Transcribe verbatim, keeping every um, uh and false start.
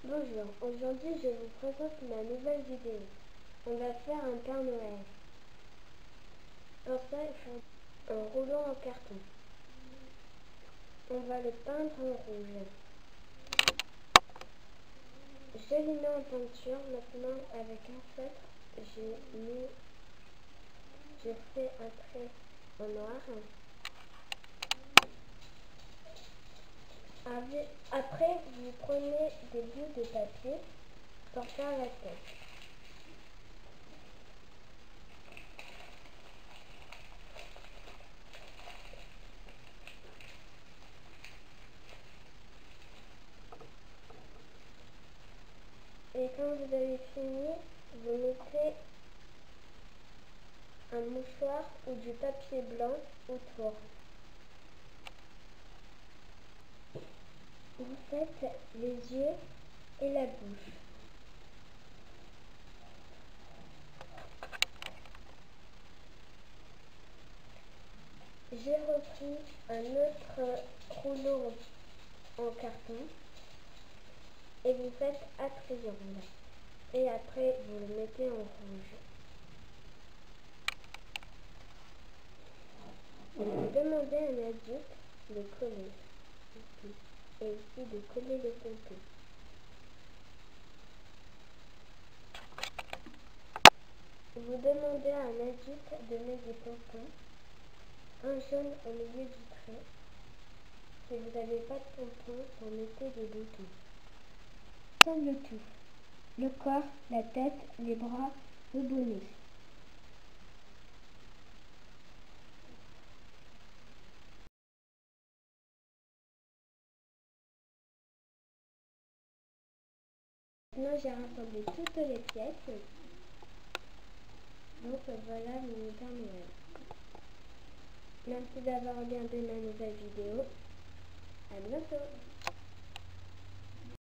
Bonjour, aujourd'hui je vous présente ma nouvelle vidéo. On va faire un Père Noël. Pour ça, il faut un rouleau en carton. On va le peindre en rouge. Je l'ai mis en peinture. Maintenant, avec un feutre, j'ai mis, je fais un trait en noir. Après, vous prenez des bouts de papier pour faire la tête. Et quand vous avez fini, vous mettez un mouchoir ou du papier blanc autour. Vous faites les yeux et la bouche. J'ai repris un autre rouleau en carton et vous faites à triangle. Et après, vous le mettez en rouge. Vous demandez à un adulte de coller ici, et ici de coller le pompon. Vous demandez à un adulte de mettre des pompons, un jaune au milieu du trait. Si vous n'avez pas de pompons, vous mettez des boutons. Ensemble tout. Le corps, la tête, les bras, le bonnet. Maintenant, j'ai rassemblé toutes les pièces. Donc voilà mon Père Noël. Merci d'avoir regardé ma nouvelle vidéo. À bientôt.